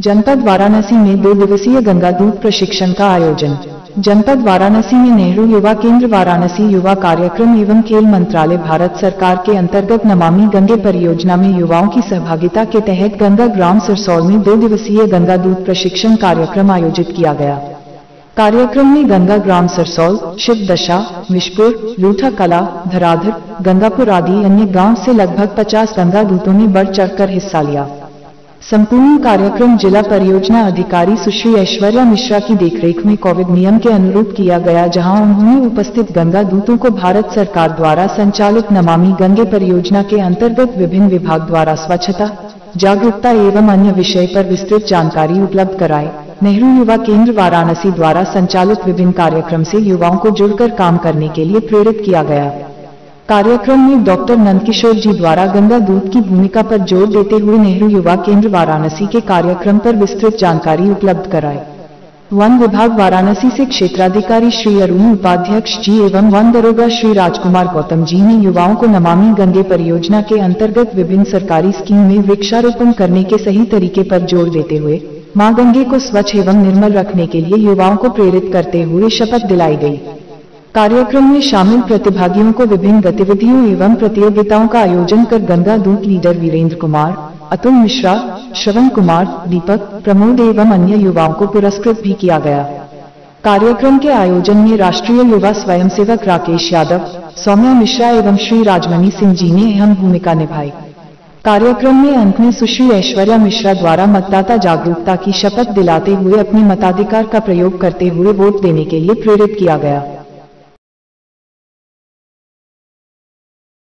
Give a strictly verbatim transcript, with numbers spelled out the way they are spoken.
जनपद वाराणसी में दो दिवसीय गंगा दूत प्रशिक्षण का आयोजन। जनपद वाराणसी में नेहरू युवा केंद्र वाराणसी युवा कार्यक्रम एवं खेल मंत्रालय भारत सरकार के अंतर्गत नमामि गंगे परियोजना में युवाओं की सहभागिता के तहत गंगा ग्राम सरसौल में दो दिवसीय गंगा दूत प्रशिक्षण कार्यक्रम आयोजित किया गया। कार्यक्रम में गंगा ग्राम सरसौल, शिवदशा, विशपुर, लूठा कला, धराधर, गंगापुर आदि अन्य गांव से लगभग पचास गंगा दूतों ने बढ़ चढ़कर हिस्सा लिया। संपूर्ण कार्यक्रम जिला परियोजना अधिकारी सुश्री ऐश्वर्या मिश्रा की देखरेख में कोविड नियम के अनुरूप किया गया, जहां उन्होंने उपस्थित गंगा दूतों को भारत सरकार द्वारा संचालित नमामि गंगे परियोजना के अंतर्गत विभिन्न विभाग द्वारा स्वच्छता, जागरूकता एवं अन्य विषय पर विस्तृत जानकारी उपलब्ध कराई। नेहरू युवा केंद्र वाराणसी द्वारा संचालित विभिन्न कार्यक्रम से युवाओं को जुड़कर काम करने के लिए प्रेरित किया गया। कार्यक्रम में डॉक्टर नंदकिशोर जी द्वारा गंगा दूत की भूमिका पर जोर देते हुए नेहरू युवा केंद्र वाराणसी के कार्यक्रम पर विस्तृत जानकारी उपलब्ध कराई। वन विभाग वाराणसी से क्षेत्राधिकारी श्री अरुण उपाध्यक्ष जी एवं वन दरोगा श्री राजकुमार गौतम जी ने युवाओं को नमामि गंगे परियोजना के अंतर्गत विभिन्न सरकारी स्कीम में वृक्षारोपण करने के सही तरीके पर जोर देते हुए मां गंगे को स्वच्छ एवं निर्मल रखने के लिए युवाओं को प्रेरित करते हुए शपथ दिलाई गई। कार्यक्रम में शामिल प्रतिभागियों को विभिन्न गतिविधियों एवं प्रतियोगिताओं का आयोजन कर गंगा दूत लीडर वीरेंद्र कुमार, अतुल मिश्रा, श्रवण कुमार, दीपक, प्रमोद एवं अन्य युवाओं को पुरस्कृत भी किया गया। कार्यक्रम के आयोजन में राष्ट्रीय युवा स्वयंसेवक राकेश यादव, सौम्या मिश्रा एवं श्री राजमणि सिंह जी ने अहम भूमिका निभाई। कार्यक्रम में अंत में सुश्री ऐश्वर्या मिश्रा द्वारा मतदाता जागरूकता की शपथ दिलाते हुए अपने मताधिकार का प्रयोग करते हुए वोट देने के लिए प्रेरित किया गया।